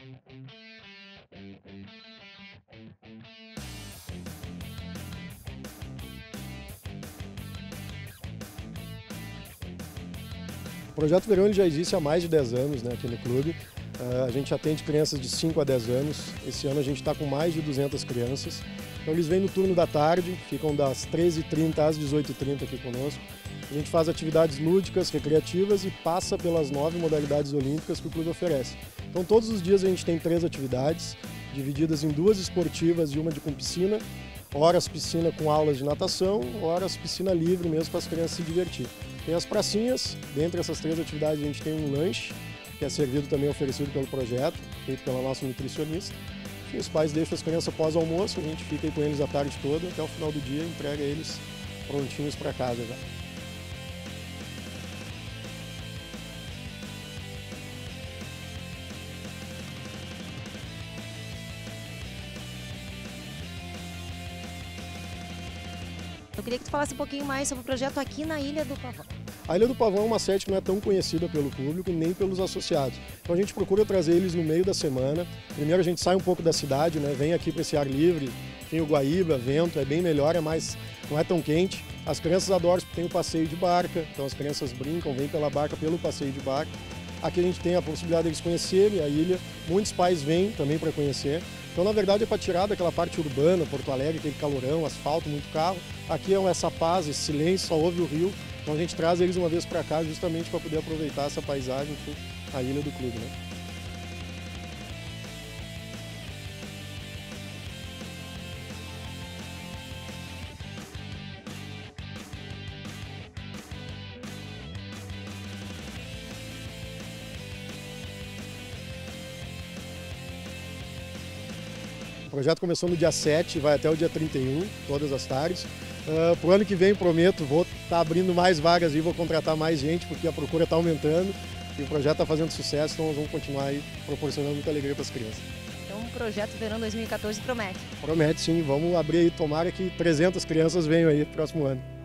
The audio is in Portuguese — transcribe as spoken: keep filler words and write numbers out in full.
O Projeto Verão ele já existe há mais de dez anos, né, aqui no clube. Uh, a gente atende crianças de cinco a dez anos. Esse ano a gente está com mais de duzentas crianças. Então eles vêm no turno da tarde, ficam das treze e trinta às dezoito e trinta aqui conosco. A gente faz atividades lúdicas, recreativas e passa pelas nove modalidades olímpicas que o clube oferece. Então todos os dias a gente tem três atividades, divididas em duas esportivas e uma de com piscina. Horas piscina com aulas de natação, horas piscina livre mesmo para as crianças se divertir. Tem as pracinhas, dentre essas três atividades a gente tem um lanche, que é servido também oferecido pelo projeto, feito pela nossa nutricionista. E os pais deixam as crianças após almoço, a gente fica aí com eles a tarde toda, até o final do dia entrega eles prontinhos para casa já. Eu queria que tu falasse um pouquinho mais sobre o projeto aqui na Ilha do Pavão. A Ilha do Pavão é uma sede que não é tão conhecida pelo público nem pelos associados. Então a gente procura trazer eles no meio da semana. Primeiro a gente sai um pouco da cidade, né? Vem aqui para esse ar livre, tem o Guaíba, vento, é bem melhor, é mais, não é tão quente. As crianças adoram porque tem o passeio de barca, então as crianças brincam, vêm pela barca pelo passeio de barca. Aqui a gente tem a possibilidade de eles conhecerem a ilha, muitos pais vêm também para conhecer. Então, na verdade, é para tirar daquela parte urbana, Porto Alegre, aquele calorão, asfalto, muito carro. Aqui é essa paz, esse silêncio, só ouve o rio. Então a gente traz eles uma vez para cá justamente para poder aproveitar essa paisagem, enfim, a ilha do clube, né? O projeto começou no dia sete, vai até o dia trinta e um, todas as tardes. Uh, para o ano que vem, prometo, vou estar tá abrindo mais vagas e vou contratar mais gente, porque a procura está aumentando e o projeto está fazendo sucesso, então nós vamos continuar aí proporcionando muita alegria para as crianças. Então o projeto Verão dois mil e quatorze promete? Promete sim, vamos abrir aí, tomara que trezentas crianças venham aí no próximo ano.